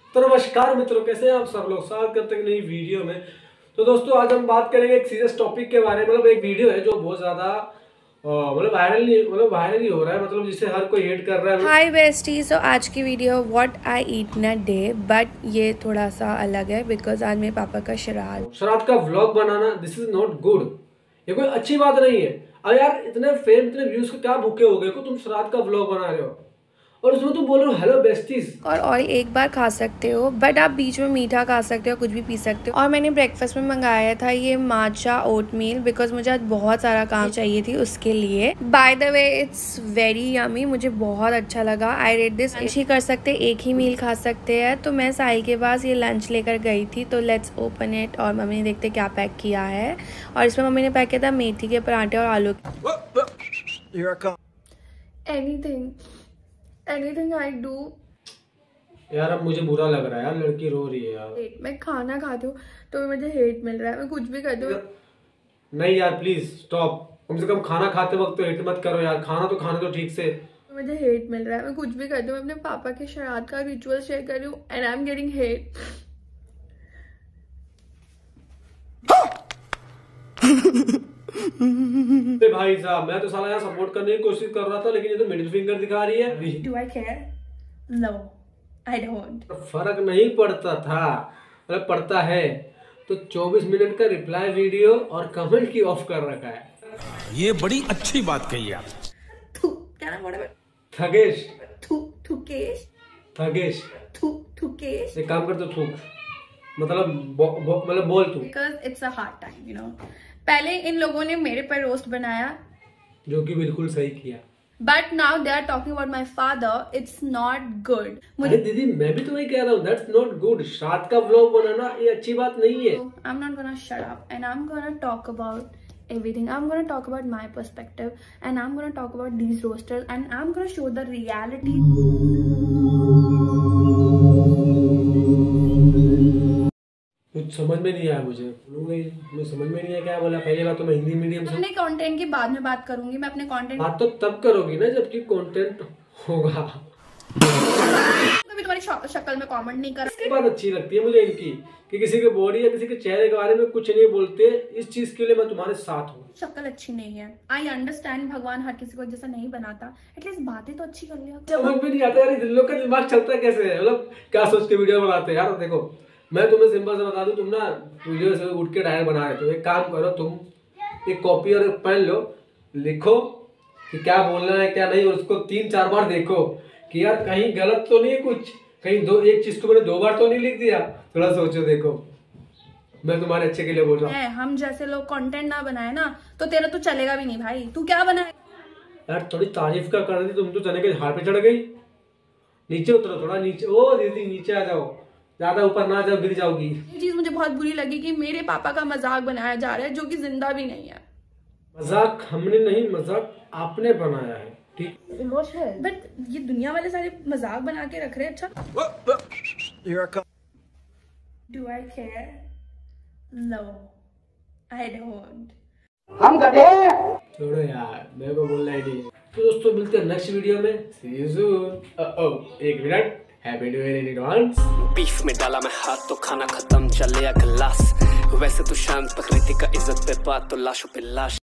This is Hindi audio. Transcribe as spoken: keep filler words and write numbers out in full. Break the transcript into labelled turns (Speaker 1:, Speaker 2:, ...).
Speaker 1: तो नमस्कार मित्रों, कैसे हैं आप सब लोग। स्वागत करते हैं नई वीडियो में। तो दोस्तों आज हम बात करेंगे एक सीरियस टॉपिक के बारे में। मतलब एक वीडियो है जो बहुत ज्यादा मतलब वायरल नहीं मतलब वायरल ही हो रहा है, मतलब जिसे हर कोई हेट कर रहा है।
Speaker 2: हाय बेस्टी, सो आज की video what I eat in a day, but ये थोड़ा सा अलग है बिकॉज आज मेरे पापा का श्राद्ध
Speaker 1: श्राद्ध का व्लॉग बनाना दिस इज नॉट गुड। ये कोई अच्छी बात नहीं है। अब यार इतने फेम इतने व्यूज को क्या भूखे हो गए को तुम श्राद्ध का व्लॉग बना रहे हो और उसमें तुम बोल रहे हो हेलो बेस्टीज।
Speaker 2: और ऑयल एक बार खा सकते हो, बट आप बीच में मीठा खा सकते हो, कुछ भी पी सकते हो। और मैंने ब्रेकफास्ट में मंगाया था ये माचा ओट मील बिकॉज मुझे आज बहुत सारा काम चाहिए थी उसके लिए। By the way it's very yummy, मुझे बहुत अच्छा लगा। I rate this. ऐसे कर सकते, एक ही मील खा सकते हैं। तो मैं साहिल के पास ये लंच लेकर गई थी, तो लेट्स ओपन इट और मम्मी ने देखते क्या पैक किया है। और इसमें मम्मी ने पैक किया था मेथी के पराठे और आलू एनीथिंग Anything I do,
Speaker 1: यार अब मुझे बुरा लग रहा है यार, लड़की रो रही है यार।
Speaker 2: मैं खाना खाती हूँ तो मुझे हेट मिल रहा है। मैं कुछ भी करती हूँ।
Speaker 1: नहीं यार प्लीज स्टॉप। कम से कम खाना खाते वक्त तो हेट मत करो यार। खाना तो खाना तो ठीक से।
Speaker 2: मुझे हेट मिल रहा है। मैं कुछ भी करती हूँ। मैं अपने पापा के श्राद्ध का रिचुअल शेयर कर रही हूँ and I am getting hate.
Speaker 1: भाई साहब मैं तो साला यार सपोर्ट करने की कोशिश कर रहा था, लेकिन ये तो मिडिल फिंगर दिखा रही है।
Speaker 2: Do I care? No, I don't.
Speaker 1: फर्क नहीं पड़ता था, मतलब पड़ता है तो चौबीस मिनट का रिप्लाई वीडियो और कमेंट की ऑफ कर रखा है।
Speaker 3: ये बड़ी अच्छी बात कही आप।
Speaker 2: थू, क्या नाम है?
Speaker 1: थगेश।
Speaker 2: थू, थूकेश।
Speaker 1: थगेश।
Speaker 2: थू, थूकेश।
Speaker 1: एक काम कर तो थूक, मतलब मतलब बोल तू।
Speaker 2: Because it's a hard time, you know. पहले इन लोगों ने मेरे पर रोस्ट बनाया, जो कि बिल्कुल सही किया, but now they are talking about my father. It's not good.
Speaker 1: अरे दीदी मैं भी तो वही कह रहा हूँ, दैट्स नॉट गुड। श्राद्ध का व्लॉग बनाना ये अच्छी बात नहीं है।
Speaker 2: I am not gonna shut up and I am gonna talk about everything. I'm going to talk about my perspective and I'm going to talk about these roasters and I'm going to show the reality.
Speaker 1: कुछ समझ में नहीं आया मुझे। मुझे समझ में नहीं आया क्या बोला। पहली बात तो मैं हिंदी मीडियम से।
Speaker 2: अपने कंटेंट की बाद में बात करूंगी। मैं अपने कंटेंट
Speaker 1: बात तो तब करोगी ना जबकि कंटेंट होगा।
Speaker 2: कभी तुम्हारी शक्ल में कमेंट नहीं कर।
Speaker 1: इसकी बात अच्छी लगती है मुझे इनकी कि किसी के बॉडी या किसी के चेहरे के बारे में कुछ नहीं बोलते। इस चीज के लिए मैं तुम्हारे साथ हूँ।
Speaker 2: शक्ल अच्छी नहीं है, आई अंडरस्टैंड। भगवान हर किसी को जैसा नहीं बनाता, एटलीस्ट बातें तो अच्छी कर लिया।
Speaker 1: समझ में नहीं आता यार दिल का दिमाग चलता है कैसे है, मतलब क्या सोच के वीडियो बनाते हैं यार। देखो मैं तुम्हें सिंपल से बता दूं, तुम ना वीडियो से उठ के डायरेक्ट बना रहे हो। एक काम करो, तुम एक कॉपी और एक पेन लो, लिखो कि क्या बोलना है क्या नहीं, और उसको तीन चार बार देखो कि यार कहीं गलत तो नहीं है कुछ, कहीं दो एक चीज को मैंने दो बार तो नहीं लिख दिया। थोड़ा सोचो। देखो मैं तुम्हारे अच्छे के लिए बोल रहा हूँ।
Speaker 2: हम जैसे लोग कंटेंट ना बनाए ना तो तेरा तो चलेगा भी नहीं भाई। तू क्या बनाए
Speaker 1: यार, थोड़ी तारीफ का कर रही थी तुम तो चने के झाड़ पे चढ़ गई। नीचे उतरो, थोड़ा नीचे। ओ दीदी नीचे आ जाओ, ज्यादा ऊपर ना जाओ, गिर जाओगी। ये
Speaker 2: चीज मुझे बहुत बुरी लगी कि मेरे पापा का मजाक बनाया जा रहा है जो कि जिंदा भी नहीं है।
Speaker 1: मजाक हमने नहीं, मजाक आपने बनाया है, ठीक।
Speaker 2: इमोशनल, बट ये दुनिया वाले सारे मजाक बना के रख रहे हैं। अच्छा, do I care? No, I don't.
Speaker 1: हम गधे। छोड़ो यार, मेरे को बोलना ही नहीं। तो दोस्तों मिलते हैं नेक्स्ट वीडियो में। सी यू सून। ओह एक minute, happy new year in advance.
Speaker 4: Beef में डाला मैं हाथ तो खाना खत्म, चले या गिलास। वैसे तो शांत प्रकृति का इज्जत पे बात, तो लाशों पे लाश।